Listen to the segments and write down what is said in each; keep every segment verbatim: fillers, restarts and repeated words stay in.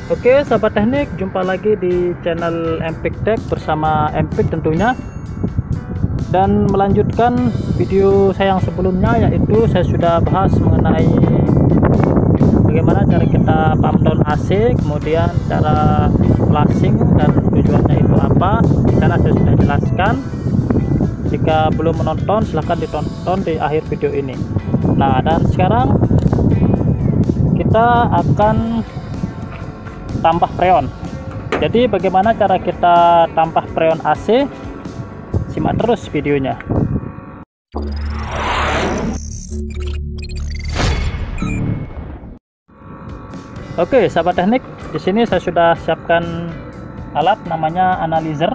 Oke sahabat teknik, jumpa lagi di channel Empik Tech bersama Empik tentunya, dan melanjutkan video saya yang sebelumnya, yaitu saya sudah bahas mengenai bagaimana cara kita pump down A C, kemudian cara flushing dan tujuannya itu apa. Di sana saya sudah jelaskan. Jika belum menonton, silahkan ditonton di akhir video ini. Nah, dan sekarang kita akan tambah freon. Jadi bagaimana cara kita tambah freon A C? Simak terus videonya. Oke sahabat teknik, di sini saya sudah siapkan alat namanya analyzer.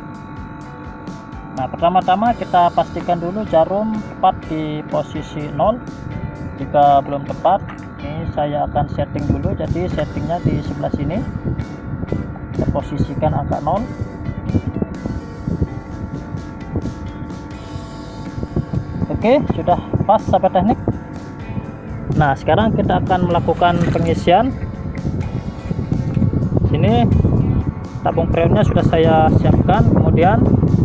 Nah, pertama-tama kita pastikan dulu jarum tepat di posisi nol. Jika belum tepat, ini saya akan setting dulu. Jadi settingnya di sebelah sini, kita posisikan angka nol. Oke, sudah pas sahabat teknik. Nah, sekarang kita akan melakukan pengisian. Sini tabung freonnya sudah saya siapkan. Kemudian,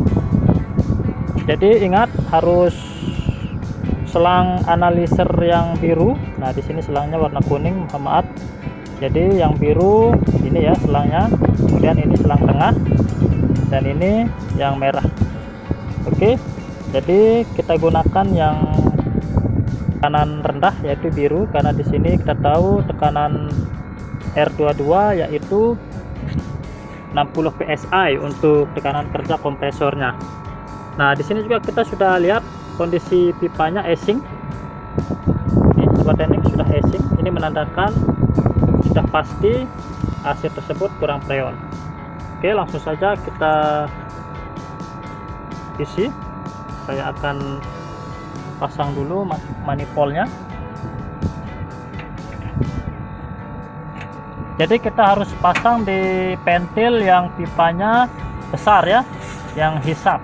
jadi ingat harus selang analyzer yang biru. Nah, di sini selangnya warna kuning, mohon maaf. Jadi yang biru ini ya selangnya, kemudian ini selang tengah, dan ini yang merah. Oke, jadi kita gunakan yang tekanan rendah yaitu biru, karena di sini kita tahu tekanan R dua puluh dua yaitu enam puluh P S I untuk tekanan kerja kompresornya. Nah, di sini juga kita sudah lihat kondisi pipanya acing. Ini sobat teknik sudah acing. Ini menandakan sudah pasti A C tersebut kurang freon. Oke, langsung saja kita isi. Saya akan pasang dulu manifoldnya. Jadi kita harus pasang di pentil yang pipanya besar ya, yang hisap.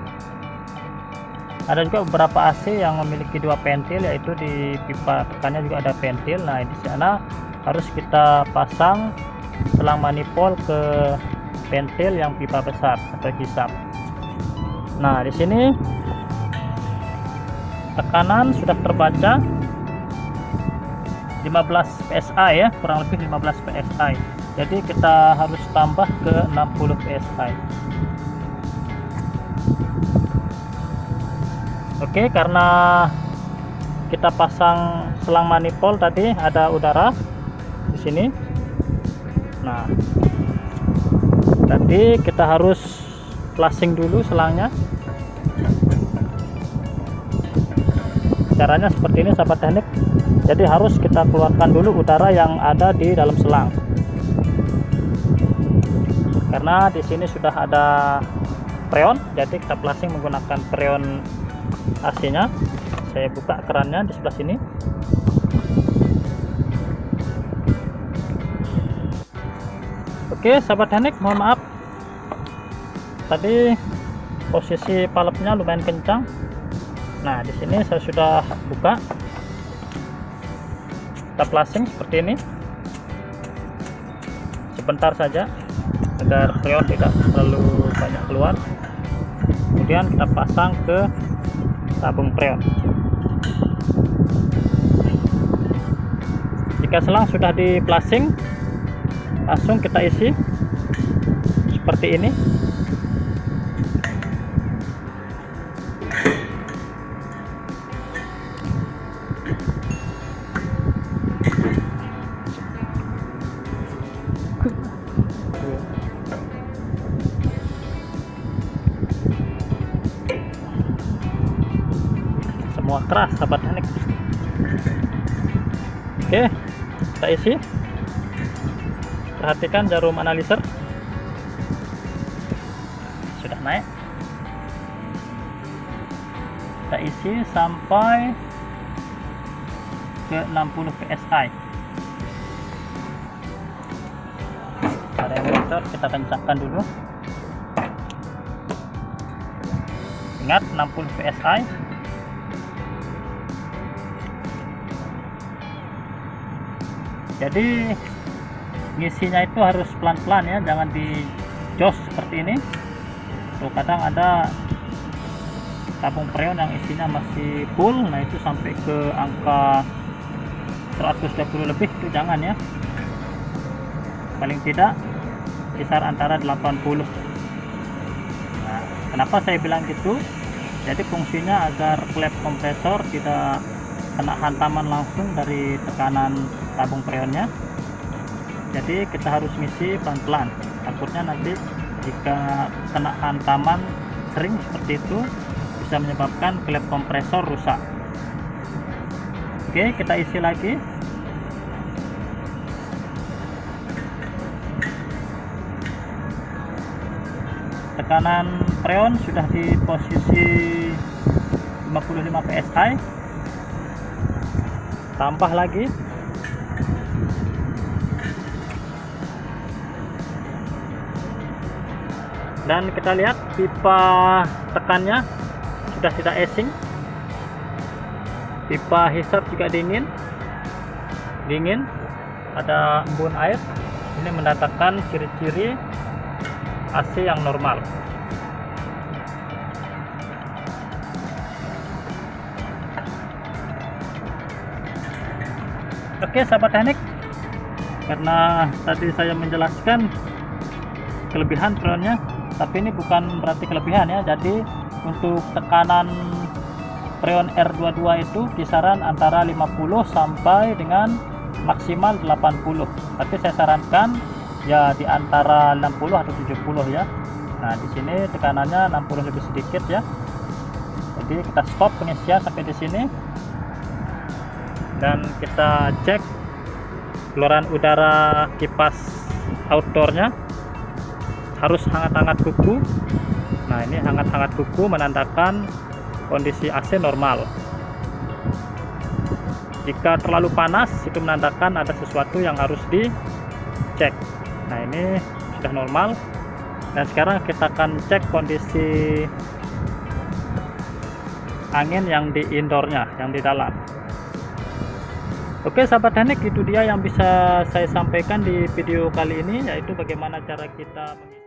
Ada juga beberapa A C yang memiliki dua pentil, yaitu di pipa tekannya juga ada pentil. Nah, di sana harus kita pasang selang manifold ke pentil yang pipa besar atau hisap. Nah, di sini tekanan sudah terbaca lima belas P S I ya, kurang lebih lima belas P S I. Jadi kita harus tambah ke enam puluh P S I. Oke, karena kita pasang selang manifold tadi ada udara di sini. Nah, tadi kita harus flushing dulu selangnya. Caranya seperti ini sahabat teknik. Jadi harus kita keluarkan dulu udara yang ada di dalam selang. Karena di sini sudah ada freon, jadi kita flushing menggunakan freon A C-nya. Saya buka kerannya di sebelah sini. Oke, sahabat teknik, mohon maaf. Tadi posisi valve-nya lumayan kencang. Nah, di sini saya sudah buka. Kita flushing seperti ini. Sebentar saja agar freon tidak terlalu banyak keluar. Kemudian kita pasang ke tabung freon. Jika selang sudah di flushing, langsung kita isi seperti ini. Semua keras sahabat teknik. Oke, kita isi. Perhatikan jarum analyzer sudah naik. Kita isi sampai ke enam puluh P S I. Ada yang bocor, kita kencangkan dulu. Ingat enam puluh P S I. Jadi ngisinya itu harus pelan-pelan ya, jangan di jos seperti ini. Tuh kadang ada tabung freon yang isinya masih full, nah itu sampai ke angka seratus dua puluh lebih, itu jangan ya. Paling tidak kisar antara delapan puluh. Nah, kenapa saya bilang gitu? Jadi fungsinya agar klep kompresor tidak kena hantaman langsung dari tekanan tabung freonnya. Jadi kita harus ngisi pelan-pelan, takutnya nanti jika kena hantaman sering seperti itu bisa menyebabkan klep kompresor rusak. Oke, kita isi lagi. Tekanan freon sudah di posisi lima puluh lima P S I. Tambah lagi. Dan kita lihat pipa tekannya sudah tidak esing. Pipa hisap juga dingin. Dingin. Ada embun air. Ini mendatangkan ciri-ciri A C yang normal. Oke sahabat teknik, karena tadi saya menjelaskan kelebihan freonnya, tapi ini bukan berarti kelebihan ya. Jadi untuk tekanan freon R dua puluh dua itu kisaran antara lima puluh sampai dengan maksimal delapan puluh, tapi saya sarankan ya di antara enam puluh atau tujuh puluh ya. Nah di sini tekanannya enam puluh lebih sedikit ya. Jadi kita stop pengisian sampai di sini dan kita cek saluran udara kipas outdoornya harus hangat-hangat kuku. Nah ini hangat-hangat kuku menandakan kondisi A C normal. Jika terlalu panas itu menandakan ada sesuatu yang harus dicek. Nah ini sudah normal. Dan sekarang kita akan cek kondisi angin yang di indoornya, yang di dalam. Oke sahabat teknik, itu dia yang bisa saya sampaikan di video kali ini, yaitu bagaimana cara kita